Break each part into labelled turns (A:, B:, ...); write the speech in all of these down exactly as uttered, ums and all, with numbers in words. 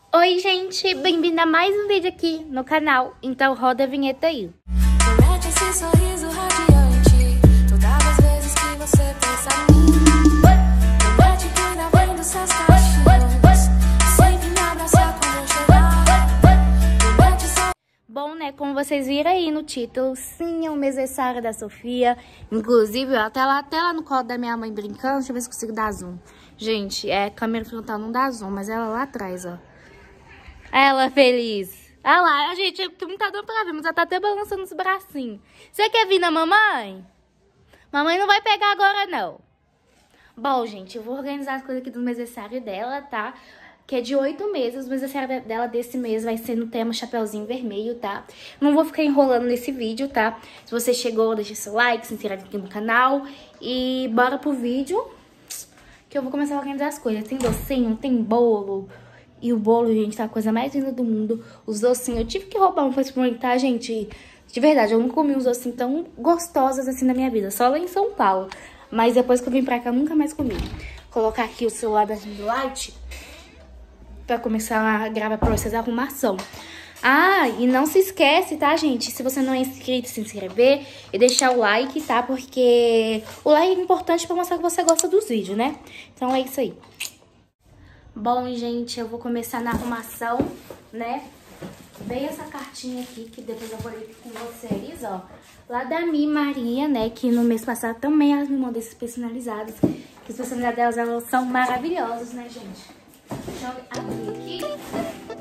A: Oi, gente, bem-vindo a mais um vídeo aqui no canal, então roda a vinheta aí.
B: Promete esse sorriso radiante todas as vezes que você pensa em mim. Promete que ainda vem dos seus cachinhos, sempre me abraçar quando eu chegar. Promete só...
A: Bom, né, como vocês viram aí no título, sim, é o aniversário da Sofia. Inclusive, ó, até lá, até lá no colo da minha mãe brincando, deixa eu ver se consigo dar zoom. Gente, é, câmera frontal não dá zoom, mas ela lá atrás, ó. Ela feliz. Olha lá, gente, não tá dando pra ver, mas ela tá até balançando os bracinhos. Você quer vir na mamãe? Mamãe não vai pegar agora, não. Bom, gente, eu vou organizar as coisas aqui do aniversário dela, tá? Que é de oito meses. O aniversário dela desse mês vai ser no tema Chapeuzinho Vermelho, tá? Não vou ficar enrolando nesse vídeo, tá? Se você chegou, deixa seu like, se inscreve aqui no canal. E bora pro vídeo, que eu vou começar a organizar as coisas. Tem docinho, tem bolo... E o bolo, gente, tá a coisa mais linda do mundo. Os docinhos, eu tive que roubar um pra experimentar, gente. De verdade, eu não comi uns docinhos tão gostosos assim na minha vida. Só lá em São Paulo. Mas depois que eu vim pra cá, eu nunca mais comi. Vou colocar aqui o celular da Ring Light pra começar a gravar pra vocês a arrumação. Ah, e não se esquece, tá, gente? Se você não é inscrito, se inscrever e deixar o like, tá? Porque o like é importante pra mostrar que você gosta dos vídeos, né? Então é isso aí. Bom, gente, eu vou começar na arrumação, né? Veio essa cartinha aqui, que depois eu vou ler com vocês, ó. Lá da minha Maria, né? Que no mês passado também elas me mandam esses personalizados. Que os personalizados delas, elas são maravilhosos, né, gente? Deixa eu abrir aqui.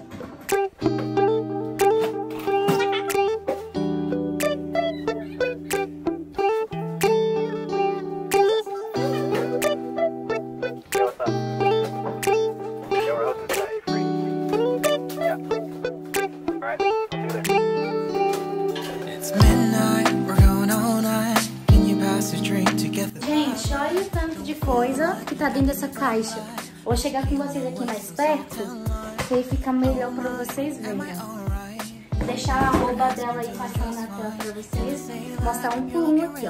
A: Gente, olha o tanto de coisa que tá dentro dessa caixa. Vou chegar com vocês aqui mais perto, que aí fica melhor pra vocês verem. Vou deixar a arroba dela aí passando na tela pra vocês. Mostrar um por um aqui, ó.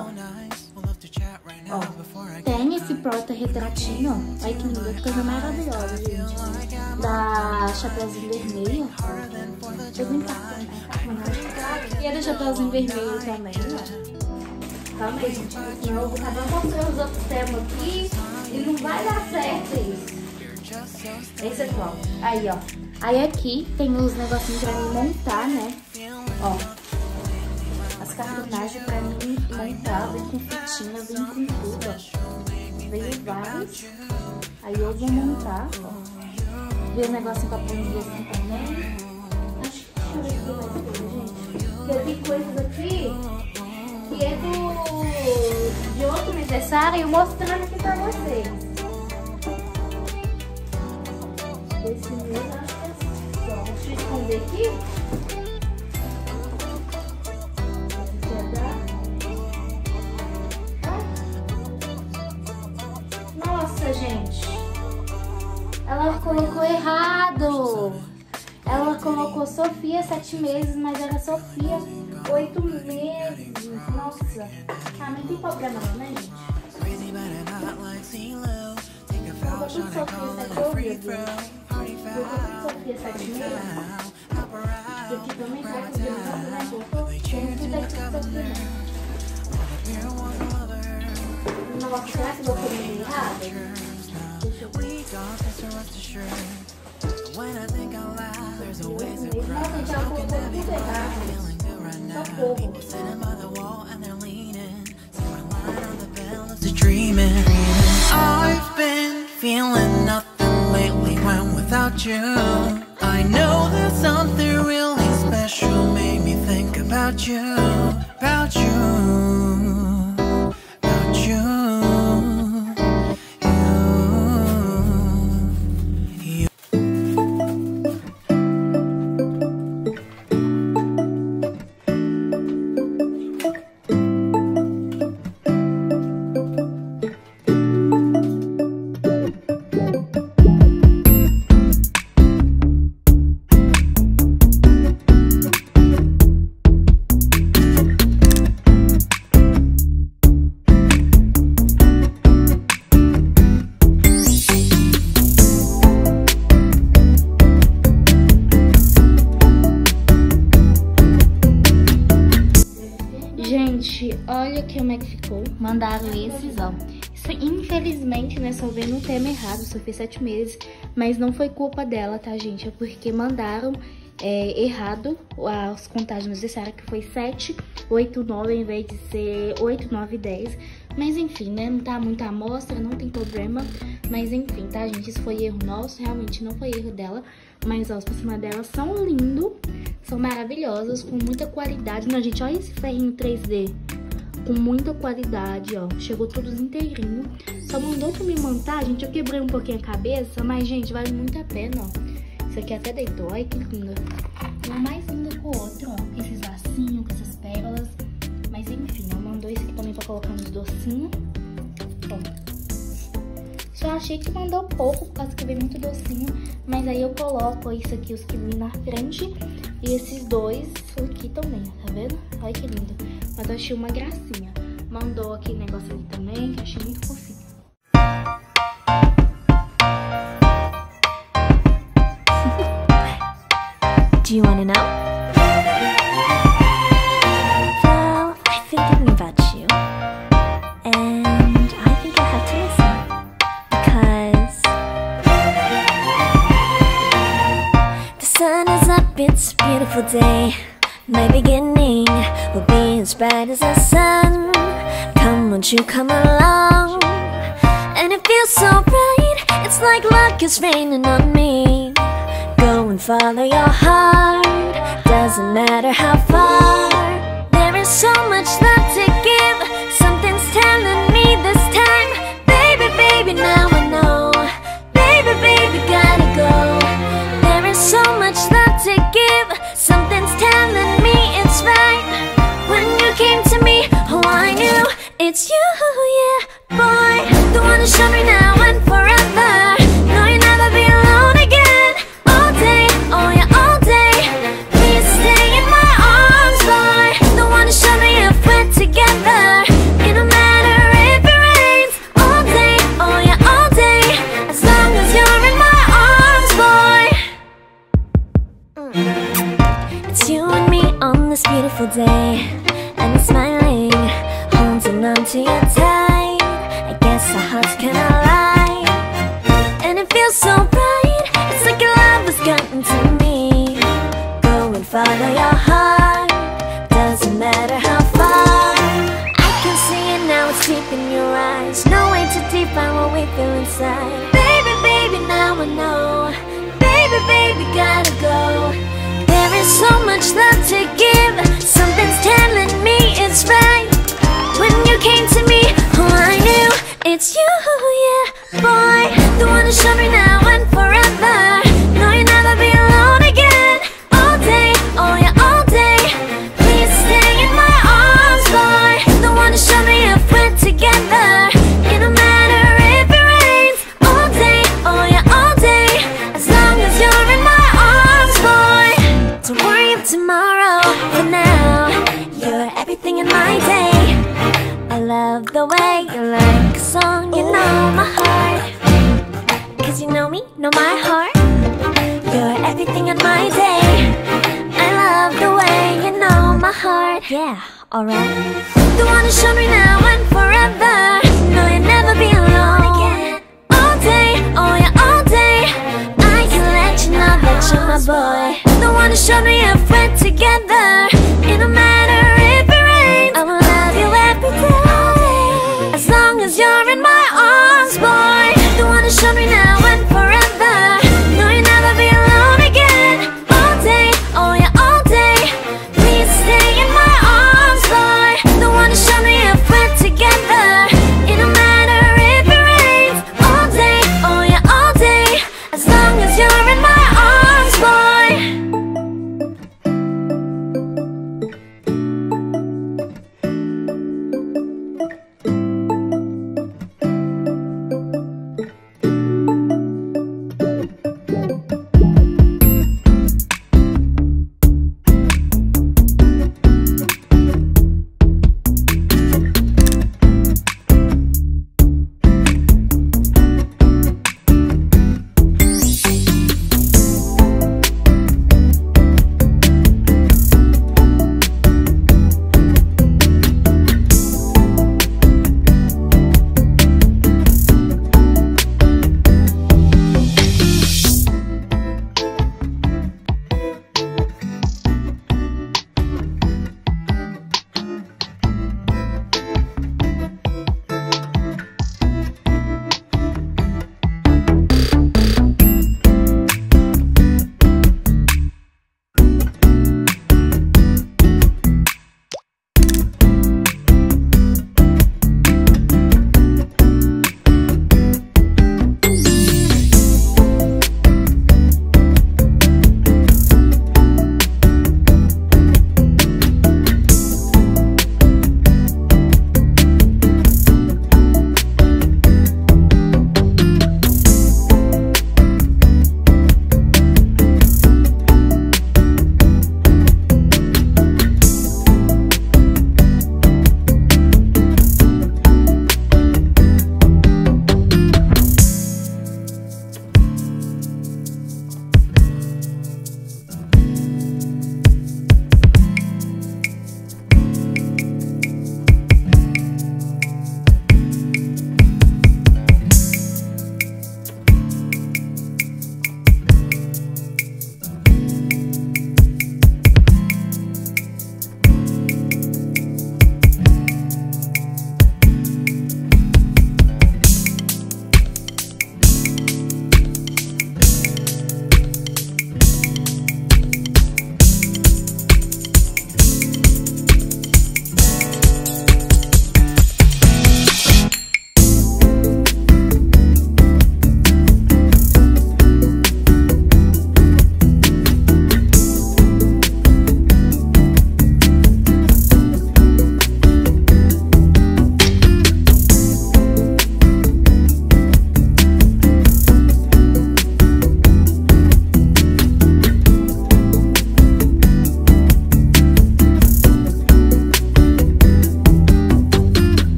A: Ó, tem esse porta-retratinho, ó. Olha que linda, que coisa maravilhosa, gente. Da Chapeuzinho Vermelho. Deixa eu brincar, né? E é do Chapeuzinho Vermelho também, ó. Calma aí, gente, senão eu vou acabar mostrando os outros temas aqui e não vai dar certo isso. Esse aqui, ó. Aí, ó. Aí aqui tem os negocinhos pra mim montar, né? Ó. As cartonagens pra mim montar, vem com fitinha, vem com tudo, ó. Veio vários. Aí eu vou montar, ó. Veio um negocinho pra prender assim também. Acho que deixa eu ver aqui mais coisa, gente. Eu vi coisas aqui... que é do, de outro aniversário, eu mostrando aqui pra vocês. Esse mesmo, acho que é só. Deixa eu esconder aqui. Nossa, gente. Ela colocou errado. Ela colocou Sofia sete meses, mas era Sofia oito meses. Nossa. Ah, não tem problema não, né, gente? Colocou tudo Sofia sete meses. Colocou tudo Sofia sete meses. E aqui também vai fazer o nome, né? Colocou. Tem tudo aqui Sofia. Nossa, será que eu vou comer errado? Deixa eu ver. Nossa, já colocou tudo errado.
C: I've been feeling nothing lately when without you. I know that something really special made me think about you, about you, about you.
A: olha como é que ficou. Mandaram esses, ó. Isso, infelizmente, né, só vendo o tema errado, só fez sete meses. Mas não foi culpa dela, tá, gente? É porque mandaram é, errado as contagens necessárias, que foi sete, oito, nove, ao invés de ser oito, nove, dez. Mas enfim, né, não tá muita amostra, não tem problema. Mas enfim, tá, gente? Isso foi erro nosso, realmente não foi erro dela. Mas, ó, os por cima delas são lindos, são maravilhosos, com muita qualidade. Não, gente, olha esse ferrinho três D. Com muita qualidade, ó. Chegou todos inteirinho. Só mandou pra me montar, gente. Eu quebrei um pouquinho a cabeça, mas, gente, vale muito a pena, ó. Isso aqui até deitou. Olha que linda. Uma mais linda que o outro, ó. Com esses lacinhos, com essas pérolas. Mas, enfim, ó. Mandou esse aqui também pra colocar nos docinhos. Ó. Só achei que mandou pouco, por causa que veio muito docinho. Mas aí eu coloco isso aqui, os que vêm na frente. E esses dois aqui também, tá vendo? Olha que lindo. Mas eu achei uma gracinha. Mandou aquele negócio ali também, que eu achei muito fofinho.
D: Do you wanna know? Well, I've been thinking about you. And I think I have to listen. Because the sun is up, it's a beautiful day. My beginning will be as bright as the sun. Come, won't you come along? And it feels so bright, it's like luck is raining on me. Go and follow your heart, doesn't matter how far. There is so much love to give, something's telling me this time. Baby, baby, now I know. Baby, baby, gotta go. There is so much love to give, something's telling me it's right. When you came to me, oh I knew it's you, yeah, boy. The one who showed me now and forever. No, you'll never be alone again. All day, oh yeah, all day. Please stay in my arms, boy. The one who showed me if we're together. It don't matter if it rains. All day, oh yeah, all day. As long as you're in my arms, boy. Mm. It's you and me on this beautiful day. And I'm smiling, holding on to you tight. I guess our hearts cannot lie. And it feels so bright, it's like your love has gotten to me. Go and follow your heart, doesn't matter how far. I can see it now, it's deep in your eyes. No way to define what we feel inside. Baby, baby, now I know. Baby, baby, gotta go. There is so much love to give, something's telling me it's right. When you came to me, oh I knew it's you, yeah, boy. The one who showed me now and forever. No, you'll never be alone again. All day, oh yeah, all day. Please stay in my arms, boy. The one who showed me if we're together. It don't matter if it rains. All day, oh yeah, all day. As long as you're in my arms, boy. Don't worry of tomorrow, for now you're everything in my day. I love the way you like a song, you know my heart. Cause you know me, know my heart. You're everything in my day. I love the way you know my heart. Yeah, alright. The one who showed me now and forever. No, you'll never be alone again. All day, oh yeah, all day. I can let you know that you're my boy. The one who showed me if we're together. It don't matter if it rains. I will love you every day. As long as you're in my arms, boy. The one who showed me now and forever. No, you'll never be alone again. All day, oh yeah, all day. Please stay in my arms, boy. The one who showed me if we're together. It don't matter if it rains. All day, oh yeah, all day. As long as you're in my arms, boy.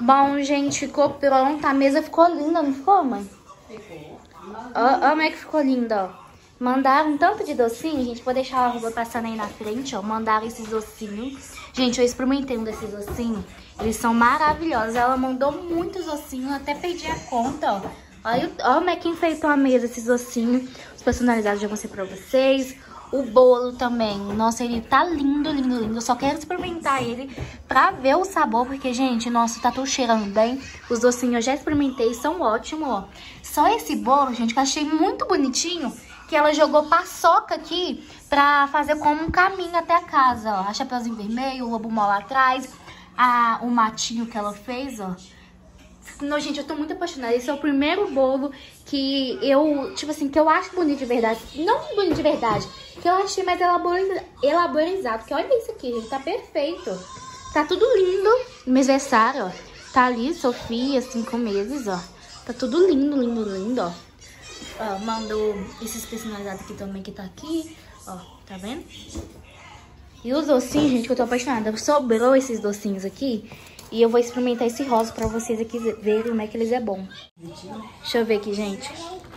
A: Bom, gente, ficou pronta. A mesa ficou linda, não ficou, mãe? Ficou. Olha como é que ficou linda, ó. Mandaram um tanto de docinho, gente. Vou deixar a arroba passando aí na frente, ó. Mandaram esses docinhos. Gente, eu experimentei um desses docinhos. Eles são maravilhosos. Ela mandou muitos docinhos. Eu até perdi a conta, ó. Olha, olha como é que enfeitou a mesa esses docinhos. Os personalizados já vou ser pra vocês. O bolo também. Nossa, ele tá lindo, lindo, lindo. Eu só quero experimentar ele pra ver o sabor. Porque, gente, nossa, tá tudo cheirando bem. Os docinhos eu já experimentei, são ótimos, ó. Só esse bolo, gente, que eu achei muito bonitinho. Que ela jogou paçoca aqui pra fazer como um caminho até a casa, ó. A chapeuzinho vermelho, o lobo mal lá atrás. A, o matinho que ela fez, ó. Não, gente, eu tô muito apaixonada. Esse é o primeiro bolo que eu, tipo assim, que eu acho bonito de verdade. Não bonito de verdade, que eu achei mais elaboriza, elaborizado. Porque olha isso aqui, gente, tá perfeito. Tá tudo lindo. Mêsversário, ó. Tá ali, Sofia, cinco meses, ó. Tá tudo lindo, lindo, lindo, ó. Ó, mandou esses personalizados aqui também, que tá aqui. Ó, tá vendo? E os docinhos, gente, que eu tô apaixonada. Sobrou esses docinhos aqui. E eu vou experimentar esse rosa pra vocês aqui verem como é que eles é bom. Deixa eu ver aqui, gente.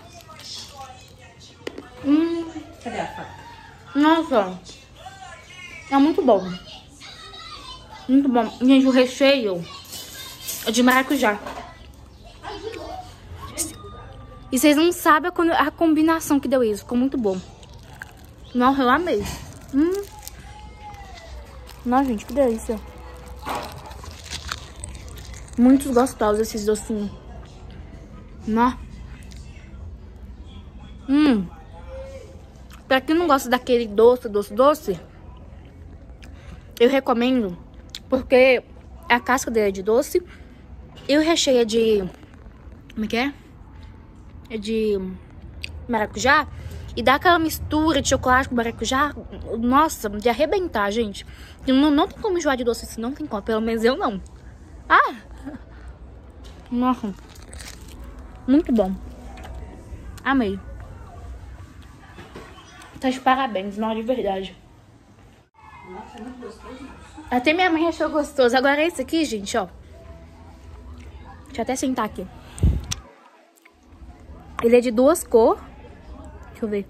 A: Hum. Cadê a faca? Nossa. É muito bom. Muito bom. Gente, o recheio é de maracujá. E vocês não sabem a, a combinação que deu isso. Ficou muito bom. Nossa, eu amei. Hum. Nossa, gente, que delícia. Muito gostosos esses docinhos. Nossa. Hum. Pra quem não gosta daquele doce, doce, doce, eu recomendo. Porque a casca dele é de doce. E o recheio é de... Como é que é? É de maracujá. E dá aquela mistura de chocolate com maracujá. Nossa, de arrebentar, gente. Não, não tem como enjoar de doce assim, não tem como. Pelo menos eu não. Ah! Nossa. Muito bom. Amei. Tá de parabéns, não, de verdade. Nossa, é muito gostoso. Até minha mãe achou gostoso. Agora esse aqui, gente, ó. Deixa eu até sentar aqui. Ele é de duas cores. Deixa eu ver.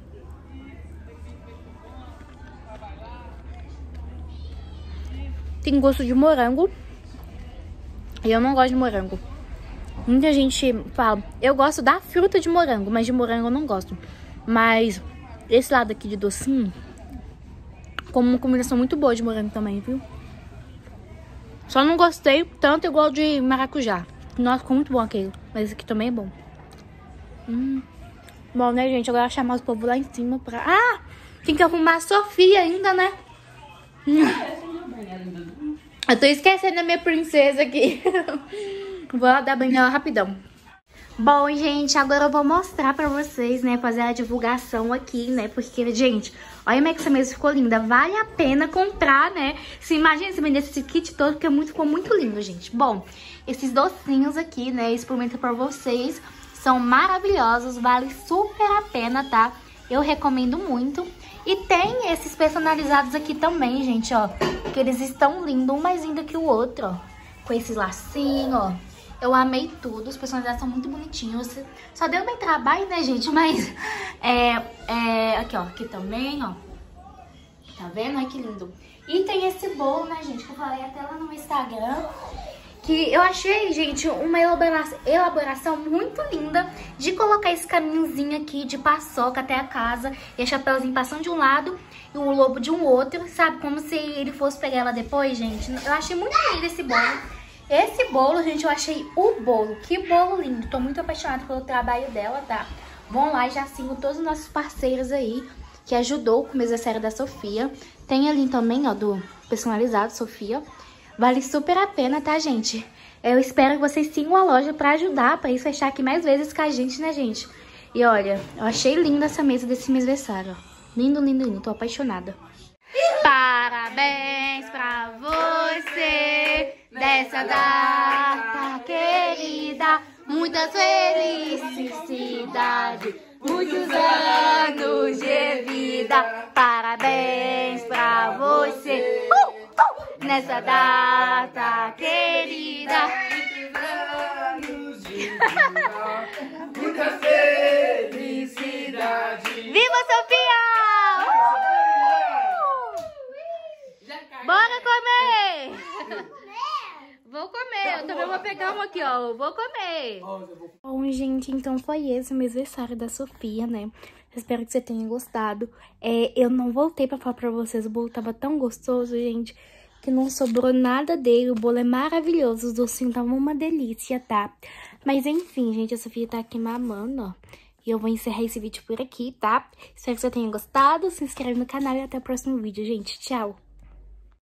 A: Tem gosto de morango. E eu não gosto de morango. Muita gente fala, eu gosto da fruta de morango, mas de morango eu não gosto. Mas esse lado aqui de docinho, como uma combinação muito boa de morango também, viu? Só não gostei tanto igual de maracujá. Nossa, ficou muito bom aquele. Mas esse aqui também é bom. Hum. Bom, né, gente? Agora chamar os povos lá em cima pra... Ah! Tem que arrumar a Sofia ainda, né? Eu tô esquecendo a minha princesa aqui. Vou lá dar banho nela rapidão. Bom, gente, agora eu vou mostrar pra vocês, né, fazer a divulgação aqui, né, porque, gente, olha como é que essa mesa ficou linda. Vale a pena comprar, né? Se imagina se vendesse esse kit todo, porque muito, ficou muito lindo, gente. Bom, esses docinhos aqui, né, experimento pra vocês. São maravilhosos, vale super a pena, tá? Eu recomendo muito. E tem esses personalizados aqui também, gente, ó. Que eles estão lindos, um mais lindo que o outro, ó. Com esses lacinhos, ó. Eu amei tudo, os personalizados são muito bonitinhos. Só deu bem trabalho, né, gente? Mas, é, é... Aqui, ó, aqui também, ó. Tá vendo? Olha que lindo. E tem esse bolo, né, gente, que eu falei até lá no Instagram. Que eu achei, gente, uma elaboração, elaboração muito linda de colocar esse caminhozinho aqui de paçoca até a casa. E a chapeuzinho passando de um lado e o lobo de um outro, sabe? Como se ele fosse pegar ela depois, gente. Eu achei muito lindo esse bolo. Esse bolo, gente, eu achei o bolo. Que bolo lindo. Tô muito apaixonada pelo trabalho dela, tá? Vão lá e já sigam todos os nossos parceiros aí que ajudou com o mês da série da Sofia. Tem ali também, ó, do personalizado Sofia. Vale super a pena, tá, gente? Eu espero que vocês sigam a loja pra ajudar, pra eles fechar aqui mais vezes com a gente, né, gente? E olha, eu achei linda essa mesa desse mêsversário, ó. Lindo, lindo, lindo. Tô apaixonada. Parabéns pra você dessa data querida. Muitas felicidades, muitos anos de vida. Parabéns pra você. Uh! Nessa data querida,
E: Muita felicidade.
A: Viva Sofia! Bora comer! Vou comer, eu também vou pegar uma aqui, ó. Vou comer. Bom, gente, então foi esse o aniversário da Sofia, né? Espero que você tenha gostado. É, eu não voltei pra falar pra vocês, o bolo tava tão gostoso, gente, que não sobrou nada dele. O bolo é maravilhoso, os docinhos estavam uma delícia, tá? Mas enfim, gente, a Sofia tá aqui mamando, ó. E eu vou encerrar esse vídeo por aqui, tá? Espero que você tenha gostado, se inscreve no canal e até o próximo vídeo, gente. Tchau!